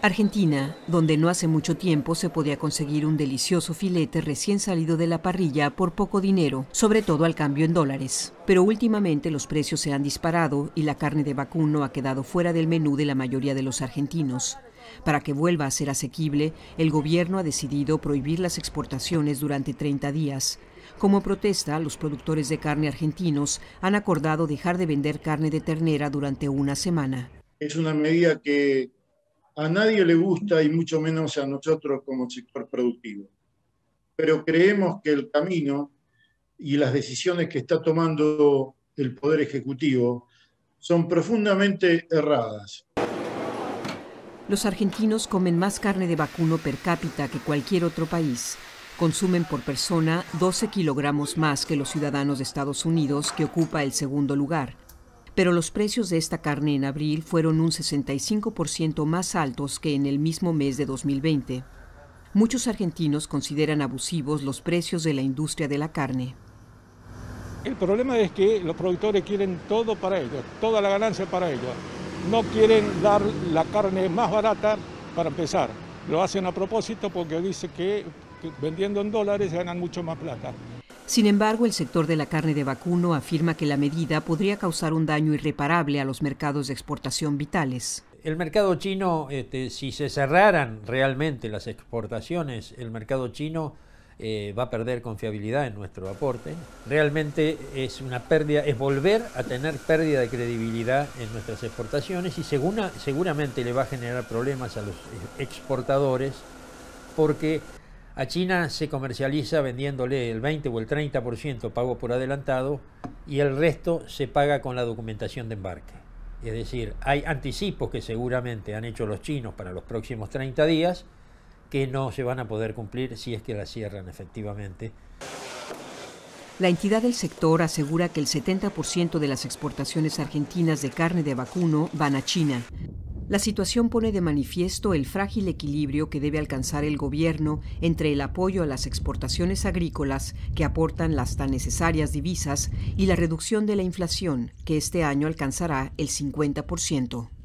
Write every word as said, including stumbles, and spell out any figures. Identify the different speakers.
Speaker 1: Argentina, donde no hace mucho tiempo se podía conseguir un delicioso filete recién salido de la parrilla por poco dinero, sobre todo al cambio en dólares. Pero últimamente los precios se han disparado y la carne de vacuno ha quedado fuera del menú de la mayoría de los argentinos. Para que vuelva a ser asequible, el gobierno ha decidido prohibir las exportaciones durante treinta días. Como protesta, los productores de carne argentinos han acordado dejar de vender carne de ternera durante una semana.
Speaker 2: Es una medida que a nadie le gusta y mucho menos a nosotros como sector productivo. Pero creemos que el camino y las decisiones que está tomando el Poder Ejecutivo son profundamente erradas.
Speaker 1: Los argentinos comen más carne de vacuno per cápita que cualquier otro país. Consumen por persona doce kilogramos más que los ciudadanos de Estados Unidos, que ocupa el segundo lugar. Pero los precios de esta carne en abril fueron un sesenta y cinco por ciento más altos que en el mismo mes de dos mil veinte. Muchos argentinos consideran abusivos los precios de la industria de la carne.
Speaker 3: El problema es que los productores quieren todo para ellos, toda la ganancia para ellos. No quieren dar la carne más barata para empezar. Lo hacen a propósito porque dice que vendiendo en dólares ganan mucho más plata.
Speaker 1: Sin embargo, el sector de la carne de vacuno afirma que la medida podría causar un daño irreparable a los mercados de exportación vitales.
Speaker 4: El mercado chino, este, si se cerraran realmente las exportaciones, el mercado chino eh, va a perder confiabilidad en nuestro aporte. Realmente es una pérdida, es volver a tener pérdida de credibilidad en nuestras exportaciones y segura, seguramente le va a generar problemas a los exportadores porque a China se comercializa vendiéndole el veinte o el treinta por ciento pago por adelantado y el resto se paga con la documentación de embarque. Es decir, hay anticipos que seguramente han hecho los chinos para los próximos treinta días que no se van a poder cumplir si es que la cierran efectivamente.
Speaker 1: La entidad del sector asegura que el setenta por ciento de las exportaciones argentinas de carne de vacuno van a China. La situación pone de manifiesto el frágil equilibrio que debe alcanzar el gobierno entre el apoyo a las exportaciones agrícolas que aportan las tan necesarias divisas y la reducción de la inflación, que este año alcanzará el cincuenta por ciento.